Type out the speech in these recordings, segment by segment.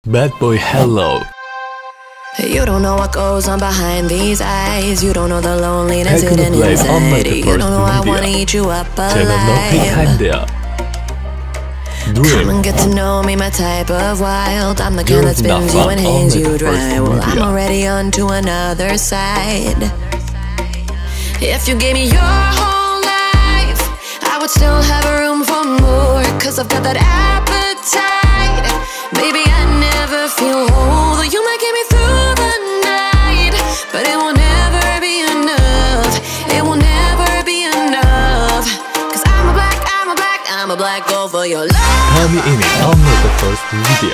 Bad boy, hello. You don't know what goes on behind these eyes. You don't know the loneliness hidden inside. You don't know I wanna eat you up alive. Come and get to know me, my type of wild. I'm the kind that spins you and hangs you dry. Well, I'm already on to another side. If you gave me your whole life, I would still have room for more. Cause I've got that appetite. Baby, I never feel whole. You might get me through the night, but it will never be enough. It will never be enough. Cause I'm a black girl for your love. Kami ini Ahmed the First Media.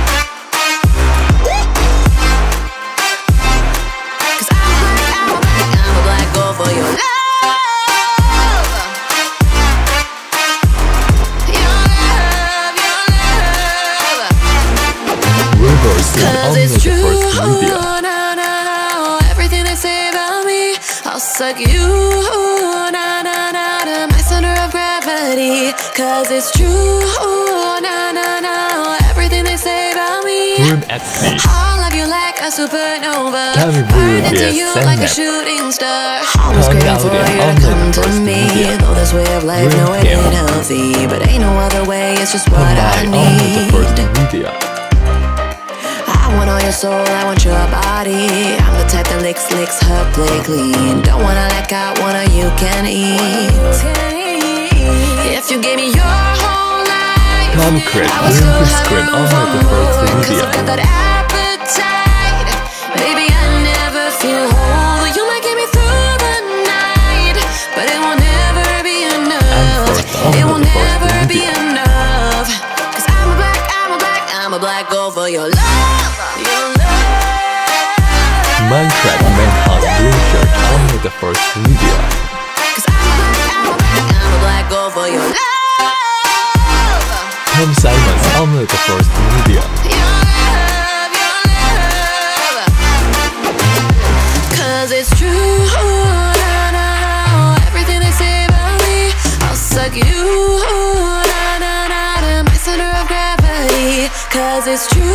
Cause I'm a black girl for your love. Cause it's true, no, everything they say about me, I'll suck you, to my center of gravity. Cause it's true, no, everything they say about me, I'll love you like a supernova, burn into you like a shooting star. Always craving for you to come to me, though this way of life, no, it ain't healthy, but ain't no other way, it's just what I need. I want all your soul, I want your body. I'm the type that licks her play clean. Don't wanna let out, wanna you can eat. If you gave me your whole life, I would still have room for more. Cause I've got that appetite. Baby, I never feel whole. You might get me through the night, but it will never be enough. It will never be enough. Cause I'm a black girl for your love. Minecraft Manhunt Dreamshirt Ahmed the First Media. Cause I'm a black girl for your love. Tom Simons Ahmed the First Media. Your love. Cause it's true, no, everything they say about me, I'll suck you, to my center of gravity. Cause it's true,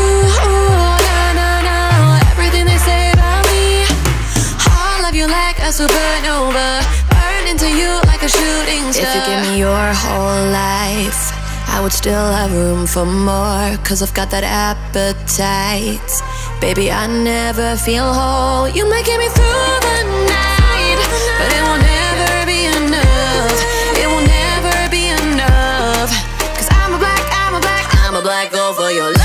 no, everything they say about me, I'll love you like a supernova, burn into you like a shooting star. If you give me your whole life, I would still have room for more. Cause I've got that appetite. Baby, I never feel whole. You might get me through the night, but it will never be enough. It will never be enough. Cause I'm a black girl for your love.